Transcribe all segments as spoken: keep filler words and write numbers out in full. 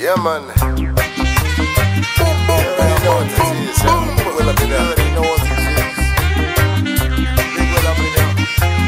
Yeah, man. Boom, boom, boom, boom, boom, boom. Well up in there. You know what it is. Big well up in there.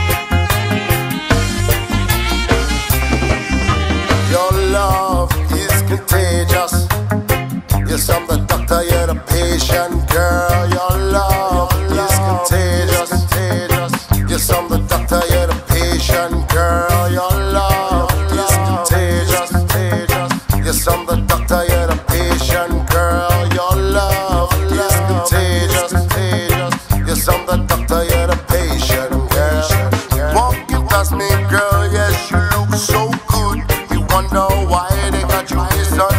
Your love is contagious. Yes, I'm the doctor, you're the patient, girl. Your love is contagious. Yes, I'm the doctor, you're the patient, girl. Your love is contagious. Yes, I'm the doctor, you're the patient, girl. Your love is contagious. Yes, I'm the doctor, you're the patient, girl. Walking past me, girl, yes, you look so good. You wonder why they got you this on